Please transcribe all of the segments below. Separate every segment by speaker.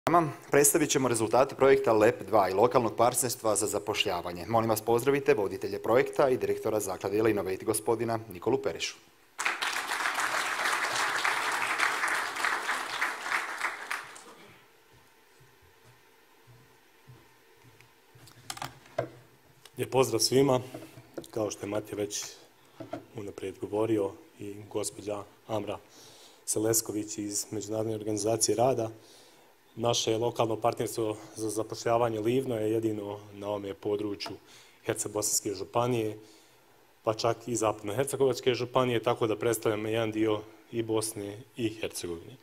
Speaker 1: Predstavit ćemo rezultate projekta LEP2 i lokalnog partnerstva za zapošljavanje. Molim vas pozdravite voditelje projekta i direktora zaklade Innovate gospodina Nikolu Perišu.
Speaker 2: Lijep pozdrav svima, kao što je Matija već unaprijed govorio i gospođa Amra Selesković iz Međunarodne organizacije rada. Naše lokalno partnerstvo za zapošljavanje Livno je jedino na ovome području Herceg-Bosanske županije, pa čak i Zapadno-Hercegovačke županije, tako da predstavljamo jedan dio i Bosne i Hercegovine.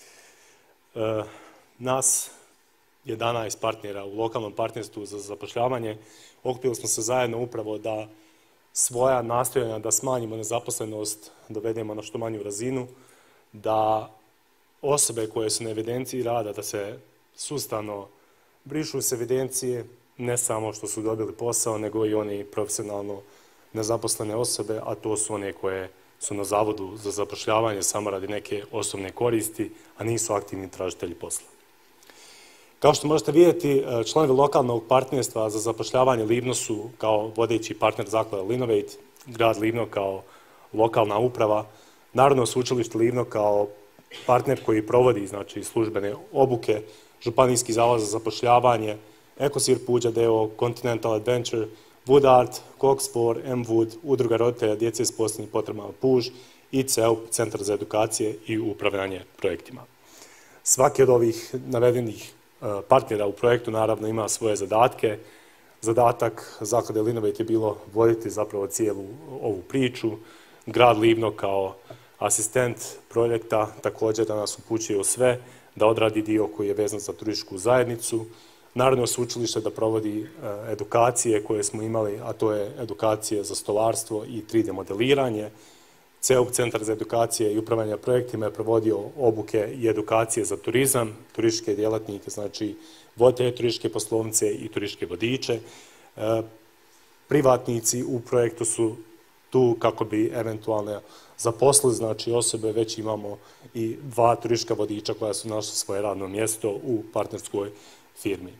Speaker 2: Nas 11 partnera u lokalnom partnerstvu za zapošljavanje okupili smo se zajedno upravo da svoja nastojanja da smanjimo nezaposlenost dovedemo na što manju razinu, da osobe koje su na evidenciji rada, da se sustavno brišu s evidencije, ne samo što su dobili posao, nego i oni profesionalno nezaposlene osobe, a to su one koje su na zavodu za zapošljavanje samo radi neke osobne koristi, a nisu aktivni tražitelji posla. Kao što možete vidjeti, članovi lokalnog partnerstva za zapošljavanje Livno su kao vodeći partner zaklade Innovate, grad Livno kao lokalna uprava, Narodno sveučilište Livno kao partner koji provodi službene obuke, Županijski zavod za zapošljavanje, Ekosir Puđa d.o.o., Continental Adventure, Wood Art, Coxfor, M-Wood, Udruga roditelja djece s posebnim potrebama Puž i CEUP, Centar za edukacije i upravljanje projektima. Svaki od ovih navedenih partnera u projektu naravno ima svoje zadatke. Zadatak zaklade Innovate je bilo voditi zapravo cijelu ovu priču. Grad Livno kao asistent projekta također da nas upućuje u sve, da odradi dio koji je vezan za turističku zajednicu. Narodno sveučilište da provodi edukacije koje smo imali, a to je edukacije za stolarstvo i 3D modeliranje. CEUP, Centar za edukacije i upravljanje projektima, je provodio obuke i edukacije za turizam, turističke djelatnike, znači voditelje turističke poslovnice i turističke vodiče. Privatnici u projektu su tu kako bi eventualno zaposlili, znači osobe, već imamo i 2 turistička vodiča koja su našla svoje radno mjesto u partnerskoj firmi.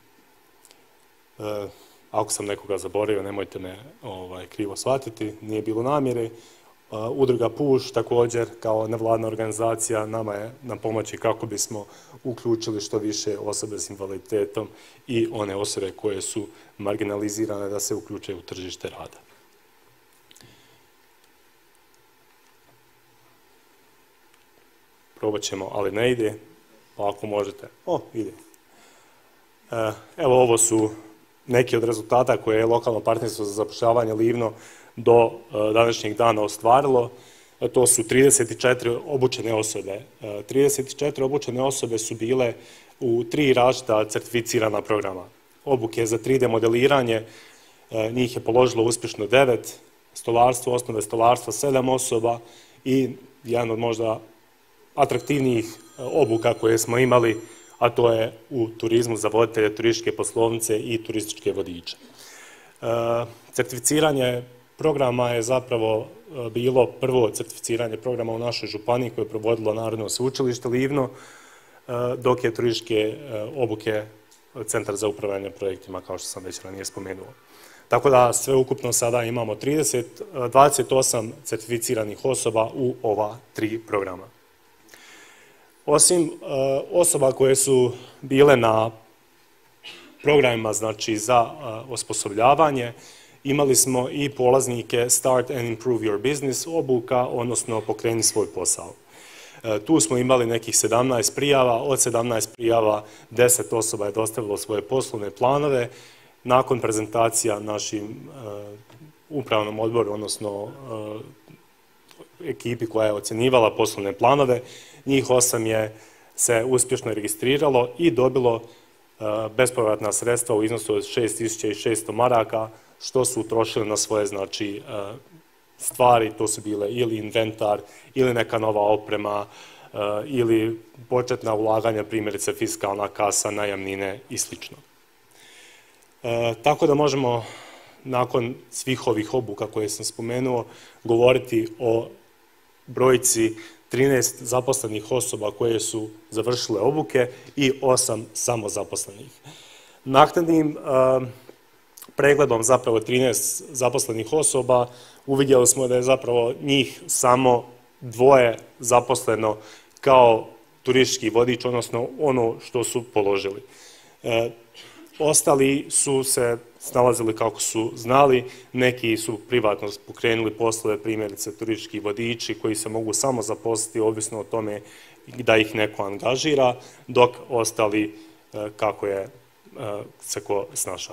Speaker 2: Ako sam nekoga zaboravio, nemojte me krivo shvatiti, nije bilo namjere. Udruga Puž također kao nevladna organizacija nama je na pomoći kako bismo uključili što više osobe s invaliditetom i one osobe koje su marginalizirane da se uključe u tržište rada. Probat ćemo, ali ne ide, pa ako možete. Ide. Evo, ovo su neki od rezultata koje je lokalno partnerstvo za zapošljavanje Livno do današnjeg dana ostvarilo. To su 34 obučene osobe. 34 obučene osobe su bile u 3 različita certificirana programa. Obuke za 3D modeliranje, njih je položilo uspješno 9, stolarstvo, osnove stolarstva 7 osoba i jedan od možda atraktivnijih obuka koje smo imali, a to je u turizmu za voditelje turističke poslovnice i turističke vodiče. Certificiranje programa je zapravo bilo prvo certificiranje programa u našoj županiji koje je provodilo Narodno sveučilište Livno, dok je turističke obuke Centar za upravljanje projektima, kao što sam već ranije spomenuo. Tako da sve ukupno sada imamo 28 certificiranih osoba u ova 3 programa. Osim osoba koje su bile na programima za osposobljavanje, imali smo i polaznike Start and Improve Your Business obuka, odnosno Pokreni svoj posao. Tu smo imali nekih 17 prijava, od 17 prijava 10 osoba je dostavilo svoje poslovne planove. Nakon prezentacija našim upravnom odboru, odnosno ekipi koja je ocjenjivala poslovne planove, njih 8 je se uspješno registriralo i dobilo bespovratna sredstva u iznosu od 6600 maraka, što su utrošili na svoje stvari, to su bile ili inventar, ili neka nova oprema, ili početna ulaganja, primjerice fiskalna kasa, najamnine i sl. Tako da možemo, nakon svih ovih obuka koje sam spomenuo, govoriti o brojci 13 zaposlenih osoba koje su završile obuke i 8 samozaposlenih. Naknadnim pregledom zapravo 13 zaposlenih osoba uvidjeli smo da je zapravo njih samo 2 zaposleno kao turistički vodič, odnosno ono što su položili. Ostali su se snalazili kako su znali, neki su privatno pokrenuli poslove, primjerice turistički vodiči koji se mogu samo zaposliti ovisno o tome da ih neko angažira, dok ostali kako je se ko snašao.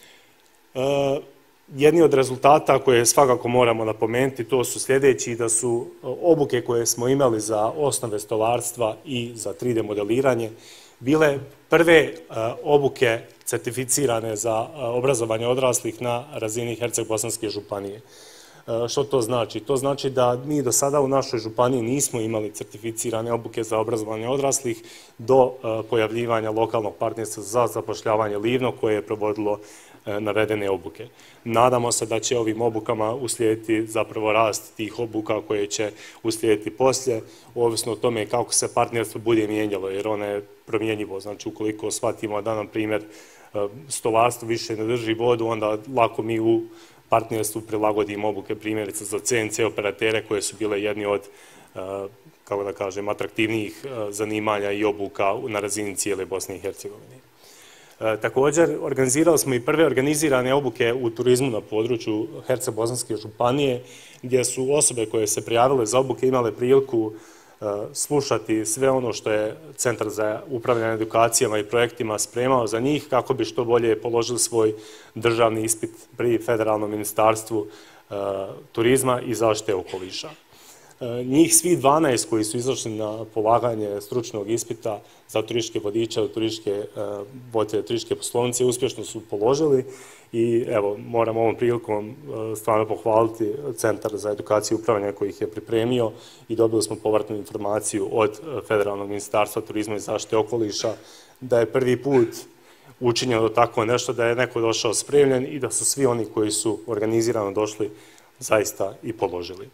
Speaker 2: Jedni od rezultata koje svakako moramo napomenuti, to su sljedeći, da su obuke koje smo imali za osnove stolarstva i za 3D modeliranje bile prve obuke certificirane za obrazovanje odraslih na razini Herceg-Bosanske županije. Što to znači? To znači da mi do sada u našoj županiji nismo imali certificirane obuke za obrazovanje odraslih do pojavljivanja lokalnog partnerstva za zapošljavanje Livno koje je provodilo navedene obuke. Nadamo se da će ovim obukama uslijediti zapravo rast tih obuka koje će uslijediti poslije, ovisno o tome kako se partnerstvo bude mijenjalo, jer ono je promjenjivo. Znači, ukoliko shvatimo da, na primjer, stolarstvo više ne drži vodu, onda lako mi u partnerstvu prilagodimo obuke, primjerice za CNC operatere koje su bile jedni od, kako da kažem, atraktivnijih zanimanja i obuka na razini cijele Bosne i Hercegovine. Također, organizirali smo i prve organizirane obuke u turizmu na području Herceg-Bosanske županije, gdje su osobe koje se prijavile za obuke imale priliku slušati sve ono što je Centar za upravljanje edukacijama i projektima spremao za njih, kako bi što bolje položili svoj državni ispit pri Federalnom ministarstvu turizma i zaštite okoliša. Njih svi 12 koji su izašli na polaganje stručnog ispita za turističke vodiče, turističke voditelje, turističke poslovnice uspješno su položili i evo, moram ovom prilikom stvarno pohvaliti Centar za edukaciju i upravljanje koji ih je pripremio i dobili smo povratnu informaciju od Federalnog ministarstva turizma i zaštite okoliša da je prvi put učinjeno tako nešto, da je neko došao spremljen i da su svi oni koji su organizirano došli zaista i položili.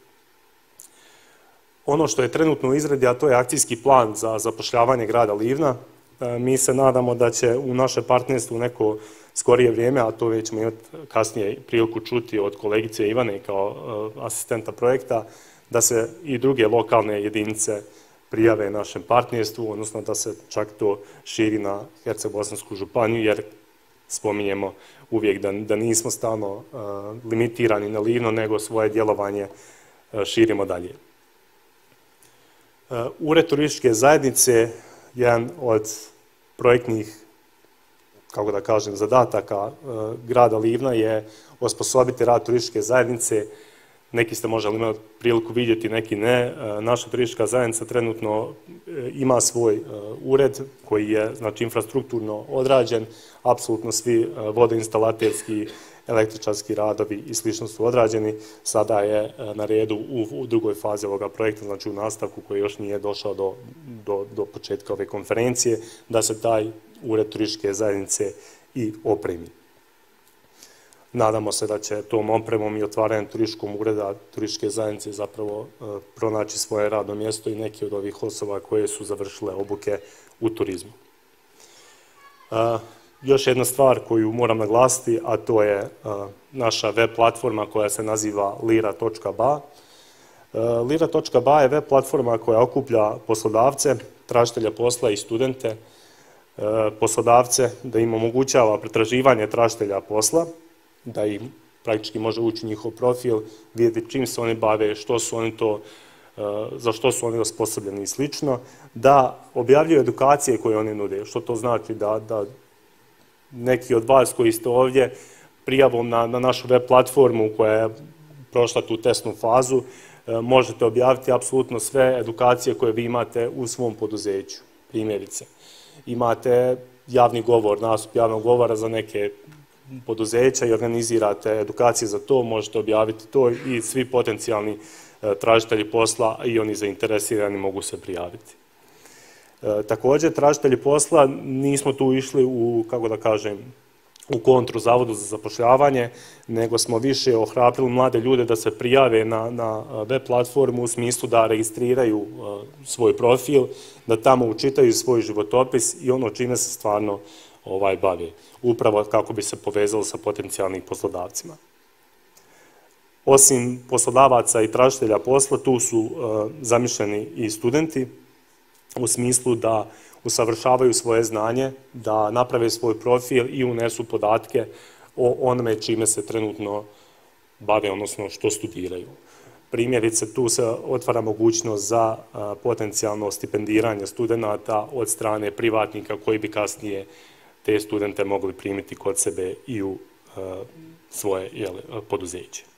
Speaker 2: Ono što je trenutno u izradi, a to je akcijski plan za zapošljavanje grada Livna, mi se nadamo da će u naše partnerstvo u neko skorije vrijeme, a to već ćemo imati kasnije priliku čuti od kolegice Ivane kao asistenta projekta, da se i druge lokalne jedinice prijave našem partnerstvu, odnosno da se čak to širi na Herceg-Bosansku županiju, jer spominjemo uvijek da nismo stalno limitirani na Livno, nego svoje djelovanje širimo dalje. Ured turističke zajednice, jedan od projektnih, kako da kažem, zadataka grada Livna je osposobiti rad turističke zajednice. Neki ste možda imali priliku vidjeti, neki ne. Naša turistička zajednica trenutno ima svoj ured koji je, znači, infrastrukturno odrađen, apsolutno svi vodoinstalaterski, električarski radovi i slično su odrađeni. Sada je na redu u drugoj fazi ovoga projekta, znači u nastavku koji još nije došao do početka ove konferencije, da se taj ured turističke zajednice i opremi. Nadamo se da će tom opremom i otvaranjem turističkog ureda turističke zajednice zapravo pronaći svoje radno mjesto i neki od ovih osoba koje su završile obuke u turizmu. Još jedna stvar koju moram naglasiti, a to je naša web platforma koja se naziva lira.ba. Lira.ba je web platforma koja okuplja poslodavce, tražitelja posla i studente, poslodavce, da im omogućava pretraživanje tražitelja posla, da im praktički može ući u njihov profil, vidjeti čim se oni bave, što su oni to, za što su oni osposobljeni i slično, da objavljuju edukacije koje oni nude. Što to znači? Da neki od vas koji ste ovdje prijavom na našu web platformu koja je prošla tu testnu fazu, možete objaviti apsolutno sve edukacije koje vi imate u svom poduzeću. Primjerice, imate javni govor, nastup javnog govora za neke poduzeća i organizirate edukacije za to, možete objaviti to i svi potencijalni tražitelji posla i oni zainteresirani mogu se prijaviti. Također, tražitelji posla nismo tu išli u, kako da kažem, u kontru Zavodu za zapošljavanje, nego smo više ohrabrili mlade ljude da se prijave na web platformu u smislu da registriraju svoj profil, da tamo učitaju svoj životopis i ono čime se stvarno bave, upravo kako bi se povezalo sa potencijalnim poslodavcima. Osim poslodavaca i tražitelja posla, tu su zamišljeni i studenti, u smislu da usavršavaju svoje znanje, da naprave svoj profil i unesu podatke o onome čime se trenutno bave, odnosno što studiraju. Primjerice, tu se otvara mogućnost za potencijalno stipendiranje studenata od strane privatnika koji bi kasnije te studente mogli primiti kod sebe i u svoje poduzeće.